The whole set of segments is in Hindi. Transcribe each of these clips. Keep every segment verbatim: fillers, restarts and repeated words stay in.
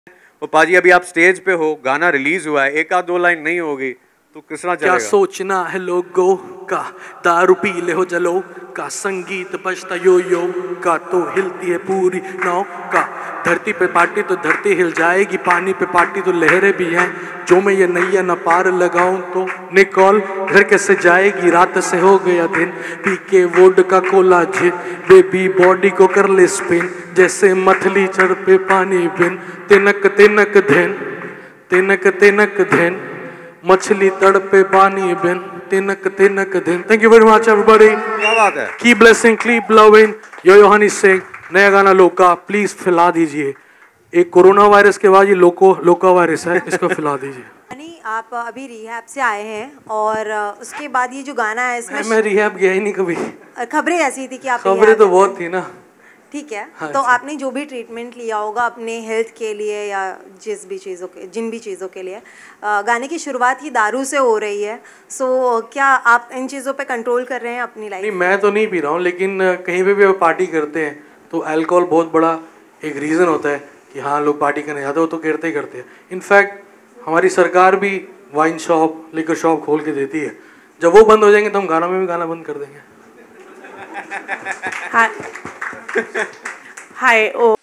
और पाजी अभी आप स्टेज पे हो, गाना रिलीज हुआ है, एक आध दो लाइन नहीं होगी तो किस तरह चलेगा? क्या सोचना है लोगों का, दारू पी ले हो जलो का, संगीत बजता यो यो का तो हिलती है पूरी नाव का। धरती पे पार्टी तो धरती हिल जाएगी, पानी पे पार्टी तो लहरें भी हैं। जो मैं ये नैया न पार लगाऊं तो निकॉल घर कैसे जाएगी, रात से हो गया दिन, पी के वोड का कोला जिन, बेबी बॉडी को कर ले स्पिन, जैसे मछली चढ़ पे पानी बिन, तिनक तिनक धन तिनक तिनक धन, मछली तड़पे पानी बिन, तिनक तिनक दिन। Thank you very much everybody. क्या बात है? Keep blessing, keep loving. Yo yo Honey Singh, नया गाना लोका प्लीज फैला दीजिए। एक कोरोना वायरस के बाद ये लोको लोका वायरस है, इसको फैला दीजिए। हनी, आप अभी रिहैब से आए हैं और उसके बाद ये जो गाना है इसमें मैं रिहैब गया ही नहीं कभी। खबरें ऐसी थी कि आप खबरें तो बहुत थी ना। ठीक है। हाँ, तो आपने जो भी ट्रीटमेंट लिया होगा अपने हेल्थ के लिए या जिस भी चीज़ों के जिन भी चीज़ों के लिए, गाने की शुरुआत ही दारू से हो रही है, सो क्या आप इन चीज़ों पे कंट्रोल कर रहे हैं अपनी लाइफ? नहीं, मैं तो नहीं पी रहा हूँ, लेकिन कहीं पे भी पार्टी करते हैं तो अल्कोहल बहुत बड़ा एक रीज़न होता है कि हाँ लोग पार्टी करने जाते हो, तो करते ही करते हैं। इनफैक्ट हमारी सरकार भी वाइन शॉप, लिकर शॉप खोल के देती है। जब वो बंद हो जाएंगे तो हम गाना में भी गाना बंद कर देंगे। हाँ हाय ओ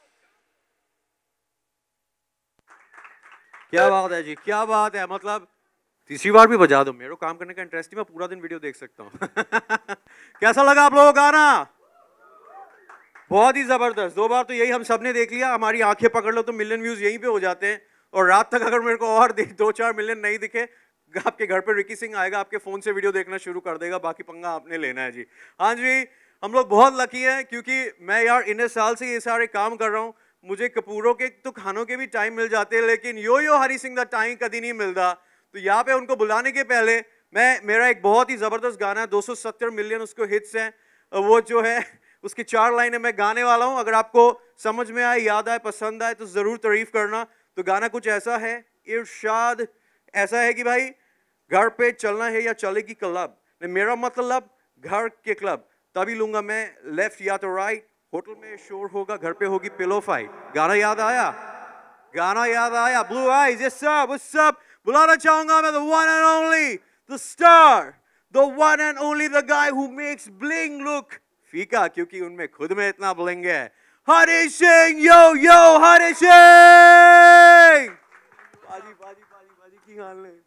क्या बात है जी, क्या बात है। मतलब तीसरी बार भी बजा दो, मेरे को काम करने का इंटरेस्ट ही, मैं पूरा दिन वीडियो देख सकता हूँ। कैसा लगा आप लोगों को गाना? बहुत ही जबरदस्त। दो बार तो यही हम सब ने देख लिया, हमारी आंखें पकड़ लो तो मिलियन व्यूज यहीं पे हो जाते हैं। और रात तक अगर मेरे को और दो चार मिलियन नहीं दिखे, आपके घर पे रिकी सिंह आएगा, आपके फोन से वीडियो देखना शुरू कर देगा, बाकी पंगा आपने लेना है जी। हाँ जी, हम लोग बहुत लकी हैं क्योंकि मैं यार इतने साल से ये सारे काम कर रहा हूँ, मुझे कपूरों के तो खानों के भी टाइम मिल जाते हैं, लेकिन यो यो हरी सिंह दा टाइम कभी नहीं मिलता। तो यहाँ पे उनको बुलाने के पहले मैं मेरा एक बहुत ही जबरदस्त गाना है, दो सौ सत्तर मिलियन उसको हिट्स हैं, वो जो है उसकी चार लाइनें मैं गाने वाला हूँ। अगर आपको समझ में आए, याद आए, पसंद आए तो जरूर तारीफ करना। तो गाना कुछ ऐसा है, इरशाद ऐसा है कि भाई घर पे चलना है या चलेगी क्लब, मेरा मतलब घर के क्लब, तभी लूंगा मैं लेफ्ट या तो राइट, होटल में शोर होगा, घर पे होगी पिलो फाइट। गाना याद आया? गाना याद आया? Blue eyes, yes sir, what's up. बुलाना चाहूंगा मैं the one and only, the star, the one and only, the guy who makes bling look फीका, क्योंकि उनमें खुद में इतना ब्लिंग है। हरी सिंह, यो यो हरी सिंह। बाजी बाजी बाजी बाजी की हाल है।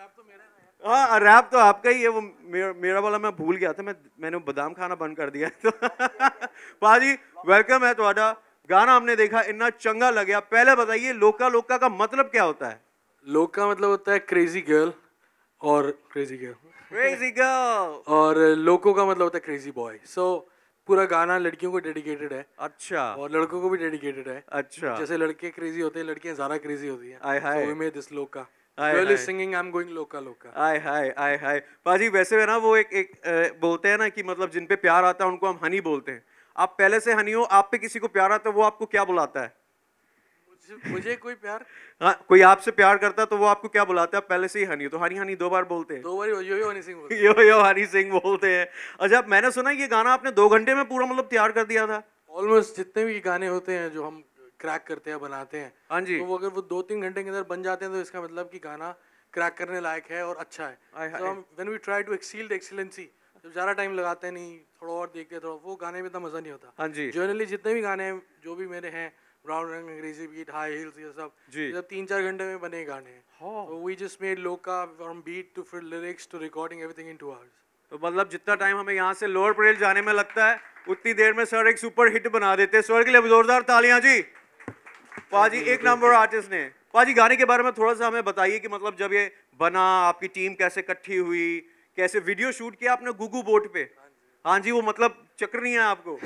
हाँ, रैप तो आपका ही है, वो मेरा, मेरा वाला मैं भूल गया था, मैं मैंने बादाम खाना बंद कर दिया। तो पाजी वेलकम है ਤੁਹਾਡਾ। गाना हमने देखा, इतना चंगा लगा। पहले बताइए लोका लोका का मतलब क्या होता है? लोका मतलब होता है क्रेजी गर्ल, और क्रेजी गर्ल क्रेजी गर्ल, और लोको का मतलब होता है क्रेजी बॉय। सो पूरा गाना लड़कियों को डेडिकेटेड है। अच्छा। और लड़कों को भी डेडिकेटेड है। अच्छा। जैसे लड़के क्रेजी होते हैं, लड़कियां ज्यादा क्रेजी होती हैं। आय हाय। So we made this लोका। आय Girl hi. is singing I'm going लोका लोका। आय हाय आय हाय। पाजी वैसे है ना, वो एक एक ए, बोलते हैं ना कि मतलब जिन पे प्यार आता है उनको हम हनी बोलते हैं। आप पहले से हनी हो, आप पे किसी को प्यार आता है, वो आपको क्या बुलाता है? मुझे, मुझे कोई प्यार, हाँ, कोई आपसे प्यार करता है तो वो आपको क्या बुलाता है? पहले से ही हनी, तो हनी हनी दो बार बोलते हैं। दो बार यो यो हनी सिंह बोलते हैं। यो यो हनी सिंह बोलते हैं। अच्छा, मैंने सुना ये गाना आपने दो घंटे में पूरा मतलब तैयार कर दिया था? ऑलमोस्ट जितने भी गाने होते हैं जो हम क्रैक करते हैं, बनाते हैं, हाँ जी, तो वो अगर वो दो तीन घंटे के अंदर बन जाते हैं तो इसका मतलब कि गाना क्रैक करने लायक है और अच्छा है। तो हम when we try to excel the excellency, जब ज़्यादा टाइम लगाते नहीं, थोड़ा और देखते हैं, थोड़ा वो गाने में इतना मज़ा नहीं होता। हाँ जी। जनरली जितने भी गाने हैं जो भी मेरे हैं, ब्राउन रंग, अंग्रेजी बीट, हाई हील्स, ये सब जी, जब तीन चार घंटे में बने गाने हैं। तो we just made Loca from beat to फिर lyrics to recording everything in two hours. तो मतलब जितना टाइम हमें यहाँ से लोअर परेल जाने में लगता है, उतनी देर में सर एक सुपर हिट बना देते हैं। सर के लिए जोरदार तालियां जी। पाजी एक नंबर आर्टिस्ट ने। पाजी गाने के बारे में थोड़ा सा हमें बताइए कि मतलब जब ये बना, आपकी टीम कैसे इकट्ठी हुई, कैसे वीडियो शूट किया आपने गुगू बोट पे? हाँ जी, वो मतलब चक्कर नहीं है आपको?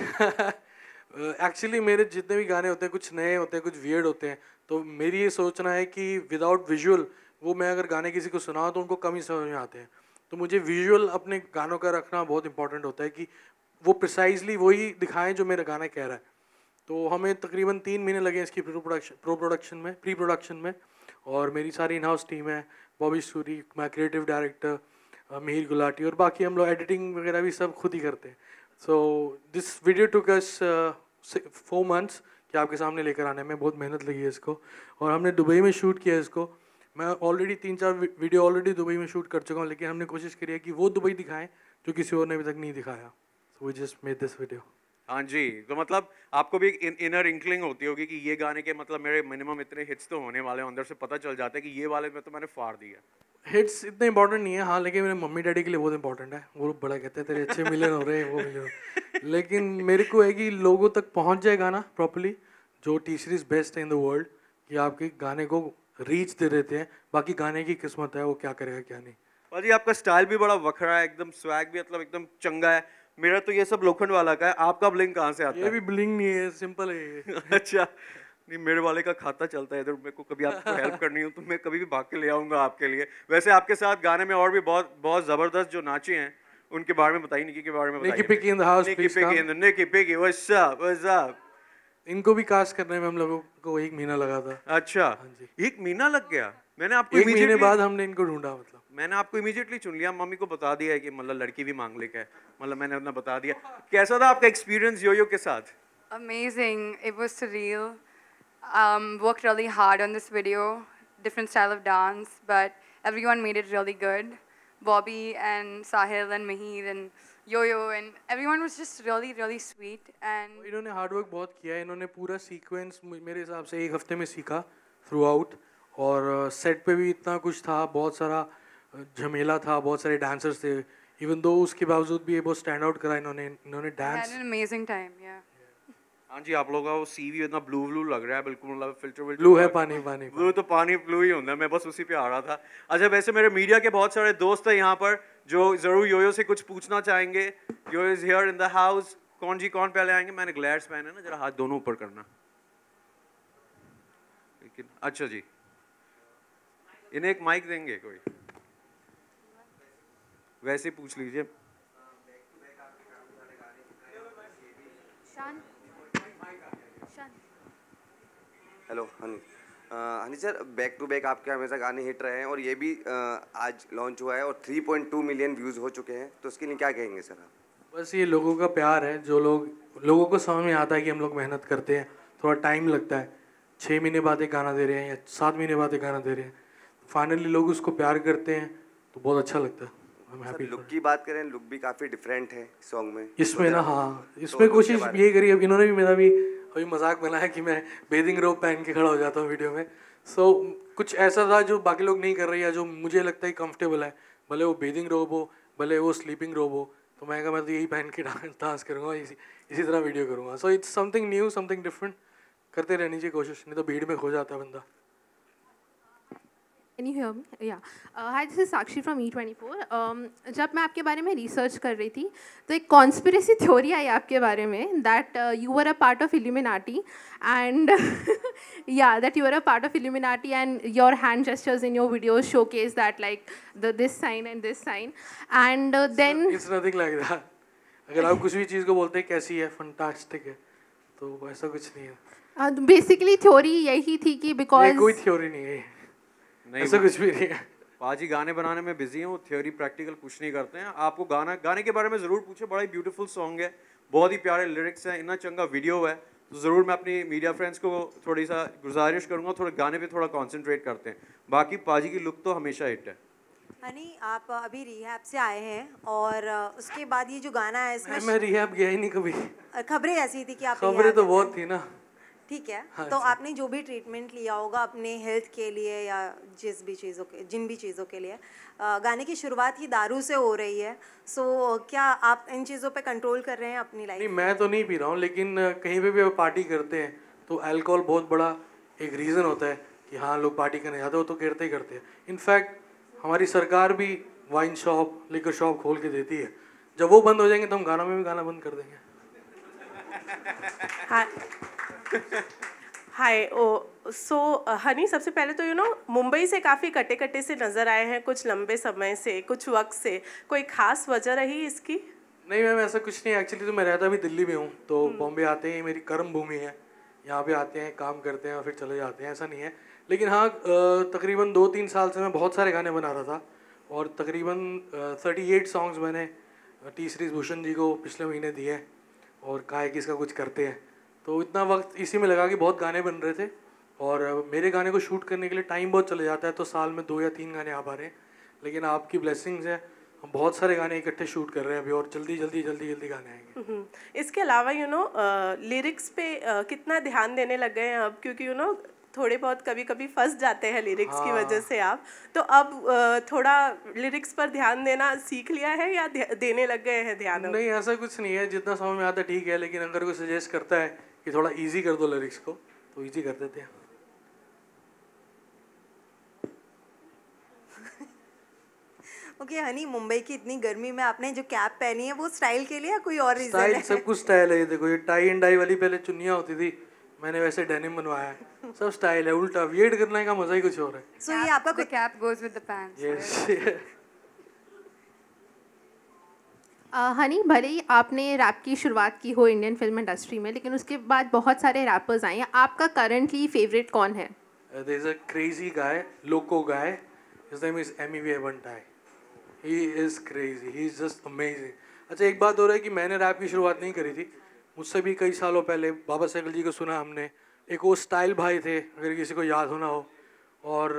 एक्चुअली uh, मेरे जितने भी गाने होते हैं कुछ नए होते हैं, कुछ वियर्ड होते हैं, तो मेरी ये सोचना है कि विदाउट विजुअल वो मैं अगर गाने किसी को सुनाऊँ तो उनको कम ही समझ में आते हैं। तो मुझे विजुअल अपने गानों का रखना बहुत इंपॉर्टेंट होता है कि वो प्रिसाइजली वही दिखाएं जो मेरा गाना कह रहा है। तो हमें तकरीबन तीन महीने लगे इसकी प्रो प्रोडक्शन प्रो प्रोडक्शन में प्री प्रोडक्शन में। और मेरी सारी इन हाउस टीम है, Bobby Suri, my creative director Mihir Gulati, और बाकी हम लोग एडिटिंग वगैरह भी सब खुद ही करते हैं। So this video took us four months कि आपके सामने लेकर आने में बहुत मेहनत लगी है इसको, और हमने दुबई में शूट किया है इसको। मैं ऑलरेडी तीन चार वीडियो ऑलरेडी दुबई में शूट कर चुका हूँ, लेकिन हमने कोशिश करी है कि वो दुबई दिखाएं जो किसी और ने अभी तक नहीं दिखाया। So we just made this video. हाँ जी, तो मतलब आपको भी एक इनर इंक्लिंग होती होगी कि ये गाने के मतलब मेरे मिनिमम इतने हिट्स तो होने वाले हैं, अंदर से पता चल जाता है कि ये वाले में तो मैंने फाड़ दिया। हिट्स इतने इंपॉर्टेंट नहीं है, हाँ, लेकिन मेरे मम्मी डैडी के लिए बहुत इंपॉर्टेंट है। वो बड़ा कहते हैं तेरे अच्छे मिलियन हो रहे हैं, वो मिलियन। लेकिन मेरे को है कि लोगों तक पहुंच जाए गाना प्रॉपर्ली, जो टी सीरीज बेस्ट है इन द वर्ल्ड, कि आपके गाने को रीच दे देते हैं। बाकी गाने की किस्मत है, वो क्या करेगा क्या नहीं। और जी आपका स्टाइल भी बड़ा वखरा है, एकदम स्वैग भी मतलब एकदम चंगा है। मेरा तो ये सब लोखंड वाला का है, आपका ब्लिंग कहाँ से आता है? ये भी ब्लिंग नहीं है, सिंपल है ये। अच्छा, नहीं मेरे वाले का खाता चलता है इधर, मेरे को कभी आपको हेल्प करनी हो तो मैं कभी भी भाग के ले आऊंगा आपके लिए। वैसे आपके साथ गाने में और भी बहुत बहुत जबरदस्त जो नाचे हैं उनके बारे में बताइए, निकी के बारे में बताइए। Nicky Picky in the house, Nicky Picky in the Nicky Picky what's up what's up. इनको भी कास्ट करने में हम लोगों को एक महीना लगा था। अच्छा, हाँ जी, एक महीना लग गया। मैंने आपको एक महीने immediately- बाद हमने इनको ढूंढा। मतलब मैंने आपको इमीडिएटली चुन लिया, मम्मी को बता दिया है कि मतलब लड़की भी मांग लेके है, मतलब मैंने अपना बता दिया। कैसा था आपका एक्सपीरियंस योयो के साथ? Amazing. It was surreal. Um, worked really hard on this video, different style of dance, but everyone made it really good. Bobby and Sahil and Mahir and Yo-Yo and everyone was just really, really sweet. And इन्होंने हार्ड वर्क बहुत किया है। इन्होंने पूरा सीक्वेंस मेरे हिसाब से एक हफ्ते में सीखा थ्रू आउट, और सेट पे भी इतना कुछ था, बहुत सारा झमेला था, बहुत सारे डांसर्स थे। इवन दो उसके बावजूद भी ये बहुत स्टैंड आउट करा इन्होंने इन्होंने I had dance. an amazing time. Yeah. हाँ जी, आप लोगों का वो सीवी इतना ब्लू ब्लू लग रहा है, बिल्कुल मतलब फिल्टर विल्टर ब्लू है, पानी पानी ब्लू तो पानी ब्लू ही होता है, मैं बस उसी पे आ रहा था। अच्छा, वैसे मेरे मीडिया के बहुत सारे दोस्त हैं यहाँ पर जो जरूर योयो से कुछ पूछना चाहेंगे। Yo yo is here in the house. कौन जी कौन पहले आएंगे? मैंने ग्लैड्स पहने ना, जरा हाथ दोनों ऊपर करना। लेकिन अच्छा जी, इन्हें एक माइक देंगे कोई? वैसे ही पूछ लीजिए। हेलो हनी। अ, Honey sir, back to back आपके हमेशा गाने हिट रहे हैं, और ये भी अ, आज लॉन्च हुआ है और three point two million views हो चुके हैं, तो उसके लिए क्या कहेंगे सर आप? बस ये लोगों का प्यार है, जो लोग लोगों को समझ में आता है कि हम लोग मेहनत करते हैं। थोड़ा टाइम लगता है, छः महीने बाद एक गाना दे रहे हैं या सात महीने बाद एक गाना दे रहे हैं, फाइनली लोग उसको प्यार करते हैं तो बहुत अच्छा लगता है। I'm happy सर, लुक for it. की बात करें, लुक भी काफ़ी डिफरेंट है सॉन्ग में। इसमें तो ना, जरा- हाँ, तो इसमें look कोशिश के बारे ये करी। अब इन्होंने भी मेरा भी अभी मजाक बनाया कि मैं बेदिंग रोब पहन के खड़ा हो जाता हूँ वीडियो में। सो so, कुछ ऐसा था जो बाकी लोग नहीं कर रही है, जो मुझे लगता है कंफर्टेबल है, भले वो बेदिंग रोब हो, भले वो स्लीपिंग रोब हो। तो मैं कहा मैं तो यही पहन के डांस करूँगा, इसी इसी तरह वीडियो करूँगा। So it's something new, something different, करते रहनी चाहिए कोशिश, नहीं तो भीड़ में खो जाता है बंदा। Can you hear me? Yeah. Uh, hi, this is Sakshi from E twenty-four. Um, जब मैं आपके बारे में रिसर्च कर रही थी तो एक कॉन्स्पिरेसी थ्योरी आई आपके बारे में, that you were a part of Illuminati and या that you were a part of Illuminati and your hand gestures in your videos showcase that like the this sign and this sign and then it's nothing like that. अगर आप कुछ भी चीज़ को बोलते हैं कैसी है, फंटास्टिक है, तो ऐसा कुछ नहीं है। बेसिकली थ्योरी यही थी कि ये बिकॉज कोई थ्योरी नहीं है, नहीं, ऐसा कुछ भी नहीं है। पाजी गाने बनाने में बिजी हैं, वो थ्योरी प्रैक्टिकल कुछ नहीं करते हैं। आपको गाना गाने के बारे में ज़रूर पूछे, बड़ा ही ब्यूटीफुल सॉन्ग है, बहुत ही प्यारे लिरिक्स हैं, इतना चंगा वीडियो है। तो ज़रूर मैं अपनी मीडिया फ्रेंड्स को थोड़ी सा गुजारिश करूँगा, थोड़े गाने पे थोड़ा कंसंट्रेट करते हैं। बाकी पाजी की लुक तो हमेशा हिट है। हनी, आप अभी रिहैब से आए हैं और उसके बाद ये जो गाना है मैं, इसमें मैं रिहैब गया ही नहीं कभी। खबरें ऐसी थी कि आप खबरें rehab तो में बहुत थे। थी ना। ठीक है, हाँ तो जी। आपने जो भी ट्रीटमेंट लिया होगा अपने हेल्थ के लिए या जिस भी चीज़ों के जिन भी चीज़ों के लिए, अ, गाने की शुरुआत ही दारू से हो रही है। सो क्या आप इन चीज़ों पे कंट्रोल कर रहे हैं अपनी नहीं, लाइफ? मैं तो नहीं पी रहा हूँ, लेकिन कहीं पे भी आप पार्टी करते हैं तो अल्कोहल बहुत बड़ा एक रीज़न होता है कि हाँ लोग पार्टी करने जाते हो, तो करते ही करते हैं। इनफैक्ट हमारी सरकार भी वाइन शॉप, लिकर शॉप खोल के देती है। जब वो बंद हो जाएंगे तो हम गाना में भी गाना बंद कर देंगे। हाय ओ सो हनी, सबसे पहले तो यू नो मुंबई से काफ़ी कटे कटे से नज़र आए हैं कुछ लंबे समय से, कुछ वक्त से, कोई ख़ास वजह रही इसकी? नहीं मैम, ऐसा कुछ नहीं। एक्चुअली तो मैं रहता भी दिल्ली में हूँ, तो बॉम्बे आते हैं, मेरी कर्म भूमि है, यहाँ पे आते हैं, काम करते हैं और फिर चले जाते हैं, ऐसा नहीं है। लेकिन हाँ, तकरीबन दो तीन साल से मैं बहुत सारे गाने बना रहा था, और तकरीबन थर्टी एट सॉन्ग्स मैंने टी सीरीज भूषण जी को पिछले महीने दिए हैं और कहा है कि इसका कुछ करते हैं। तो तो इतना वक्त इसी में लगा कि बहुत गाने बन रहे थे और मेरे गाने को शूट करने के लिए टाइम बहुत चले जाता है, तो साल में दो या तीन गाने आ पा रहे हैं, लेकिन आपकी ब्लेसिंग्स है, हम बहुत सारे गाने इकट्ठे शूट कर रहे हैं अभी और जल्दी जल्दी जल्दी जल्दी गाने आएंगे। इसके अलावा यू नो लिरिक्स पे uh, कितना ध्यान देने लग गए हैं अब, क्योंकि यू नो थोड़े बहुत कभी कभी फंस जाते हैं लिरिक्स हाँ। की वजह से आप, तो अब uh, थोड़ा लिरिक्स पर ध्यान देना सीख लिया है या देने लग गए हैं ध्यान? नहीं, ऐसा कुछ नहीं है, जितना समझ में आता ठीक है, लेकिन अगर कोई सजेस्ट करता है कि थोड़ा ईजी कर दो लिरिक्स को तो ईजी कर देते हैं। ओके okay, हनी, मुंबई की इतनी गर्मी में आपने जो कैप पहनी है वो स्टाइल के लिए या कोई और रीजन है? सब कुछ स्टाइल है, ये देखो, ये टाई एंड डाई वाली पहले चुन्नियाँ होती थी, मैंने वैसे डेनिम बनवाया है, सब स्टाइल है, उल्टा वियर्ड करने का मजा ही कुछ और है। सो so, ये आपका the cap goes with the pants. Yes. uh, Honey, भले ही आपने रैप की शुरुआत की हो इंडियन फिल्म इंडस्ट्री में, लेकिन उसके बाद बहुत सारे रैपर्स आए हैं, आपका करंटली फेवरेट कौन है? There is a crazy guy, loco guy, his name is Emi Bantai. He is crazy, he is just amazing. अच्छा, एक बात हो रहा है कि मैंने रैप की शुरुआत नहीं करी थी, मुझसे भी कई सालों पहले बाबा सहगल जी को सुना हमने, एक वो स्टाइल भाई थे, अगर किसी को याद होना हो, और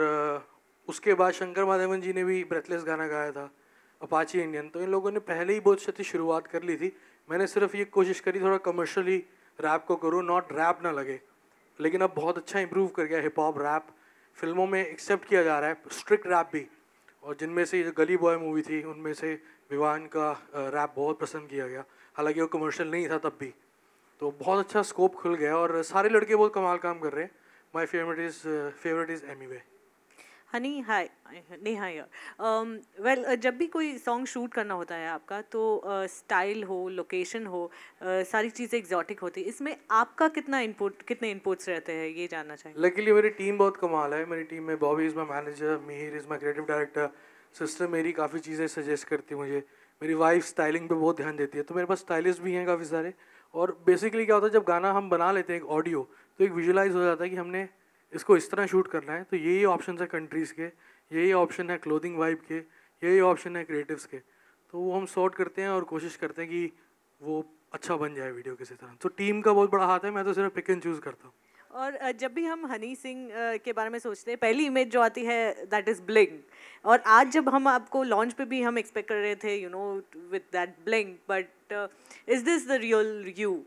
उसके बाद शंकर महादेवन जी ने भी ब्रेथलेस गाना गाया था, अपाची इंडियन, तो इन लोगों ने पहले ही बहुत अच्छी शुरुआत कर ली थी। मैंने सिर्फ ये कोशिश करी थोड़ा कमर्शियली रैप को करूँ, नॉट रैप ना लगे, लेकिन अब बहुत अच्छा इंप्रूव कर गया हिप हॉप रैप, फिल्मों में एक्सेप्ट किया जा रहा है, स्ट्रिक्ट रैप भी, और जिनमें से जो गली बॉय मूवी थी उनमें से विवान का रैप बहुत पसंद किया गया, हालांकि वो कमर्शियल नहीं था तब भी, तो बहुत अच्छा स्कोप खुल गया और सारे लड़के बहुत कमाल काम कर रहे हैं। My favourite is favourite is Emiway. Honey, hi, Neha यार। वेल, जब भी कोई सॉन्ग शूट करना होता है आपका, तो स्टाइल uh, हो, लोकेशन हो, uh, सारी चीज़ें एग्जॉटिक होती है, इसमें आपका कितना इनपुट कितने इनपुट्स रहते हैं, ये जानना चाहिए। लकीली मेरी टीम बहुत कमाल है, मेरी टीम में Bobby is my manager, Mihir is my creative director, sister मेरी काफ़ी चीज़ें सजेस्ट करती है मुझे, मेरी वाइफ स्टाइलिंग पे बहुत ध्यान देती है, तो मेरे पास स्टाइलिस्ट भी हैं काफ़ी सारे। और बेसिकली क्या होता है, जब गाना हम बना लेते हैं एक ऑडियो, तो एक विजुलाइज हो जाता है कि हमने इसको इस तरह शूट करना है, तो यही ऑप्शन है कंट्रीज़ के, यही ऑप्शन है क्लोथिंग वाइब के, यही ऑप्शन है क्रिएटिव्स के, तो वो हम सॉर्ट करते हैं और कोशिश करते हैं कि वो अच्छा बन जाए वीडियो किसी तरह। तो टीम का बहुत बड़ा हाथ है, मैं तो सिर्फ पिक एंड चूज़ करता हूँ। और जब भी हम हनी सिंह के बारे में सोचते हैं, पहली इमेज जो आती है दैट इज़ ब्लिंग, और आज जब हम आपको लॉन्च पे भी हम एक्सपेक्ट कर रहे थे, you know, with that bling, but is this the real you?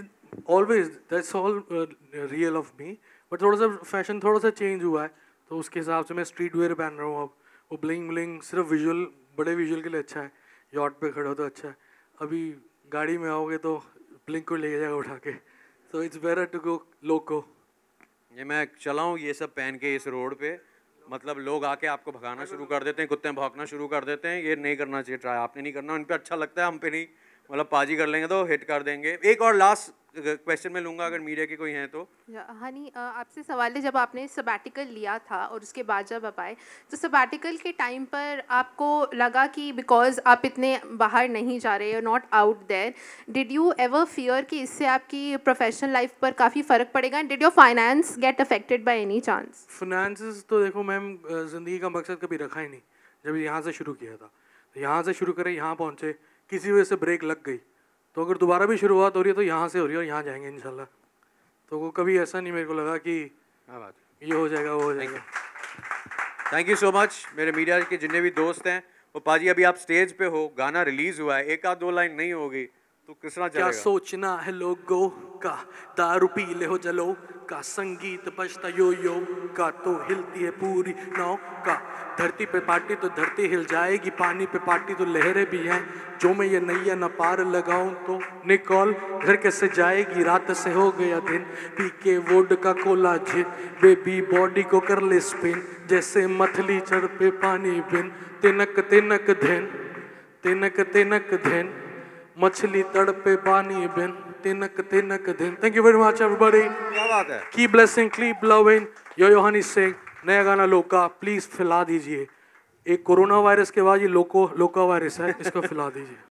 Always that's all real of me, but थोड़ा सा फैशन थोड़ा सा चेंज हुआ है, तो उसके हिसाब से मैं स्ट्रीट वेयर पहन रहा हूँ अब। वो ब्लिंग ब्लिंग सिर्फ विजुअल, बड़े विजुअल के लिए अच्छा है, यॉट पे खड़े हो तो अच्छा है, अभी गाड़ी में आओगे तो ब्लिंग को ले जाएगा उठा के, तो it's better to go loco. ये मैं चला हूँ ये सब पहन के इस रोड पे, मतलब लोग आके आपको भगाना शुरू कर देते हैं, कुत्ते भौंकना शुरू कर देते हैं, ये नहीं करना चाहिए, ट्राई आपने नहीं करना, उन पे अच्छा लगता है, हम पे नहीं, मतलब पाजी कर लेंगे तो हिट कर देंगे। एक और लास्ट क्वेश्चन में लूँगा अगर मीडिया के कोई हैं तो। हनी, आपसे सवाल है, जब आपने सबैटिकल लिया था और उसके बाद जब आप आए, तो सबैटिकल के टाइम पर आपको लगा कि बिकॉज आप इतने बाहर नहीं जा रहे, not out there, did you ever fear कि इससे आपकी प्रोफेशनल लाइफ पर काफ़ी फ़र्क पड़ेगा? Did your finance get affected by any chance? Finance तो देखो मैम, ज़िंदगी का मकसद कभी रखा ही नहीं, जब यहाँ से शुरू किया था, तो यहाँ से शुरू करें, यहाँ पहुँचे, किसी वजह से ब्रेक लग गई, तो अगर दोबारा भी शुरुआत हो रही है तो यहाँ से हो रही है और यहाँ जाएंगे इंशाल्लाह। तो वो कभी ऐसा नहीं मेरे को लगा कि बात ये हो जाएगा वो हो जाएगा। Thank you so much. मेरे मीडिया के जितने भी दोस्त हैं, वो पाजी अभी आप स्टेज पे हो, गाना रिलीज हुआ है, एक आध दो लाइन नहीं होगी तो किस तरह चलेगा? क्या सोचना है लोगों का, दारू पी ले हो जलो का, संगीत बजता यो यो का, तो हिलती है पूरी नाव का, धरती पे पार्टी तो धरती हिल जाएगी, पानी पे पार्टी तो लहरें भी हैं, जो मैं ये नैया न पार लगाऊं तो निकॉल घर कैसे जाएगी, रात से हो गया दिन, पी के वोड का कोला झिन, बेबी बॉडी को कर ले स्पिन, जैसे मथली चढ़ पे पानी बिन, तिनक तिनक धन, तिनक तिनक धन, मछली तड़पे पानी बिन, तिनक तिनक दिन। Thank you very much everybody. क्या बात है? Keep blessing, keep loving. Yo yo Honey Singh, नया गाना लोका प्लीज फैला दीजिए। एक कोरोना वायरस के बाद ये लोको लोका वायरस है, इसको फैला दीजिए।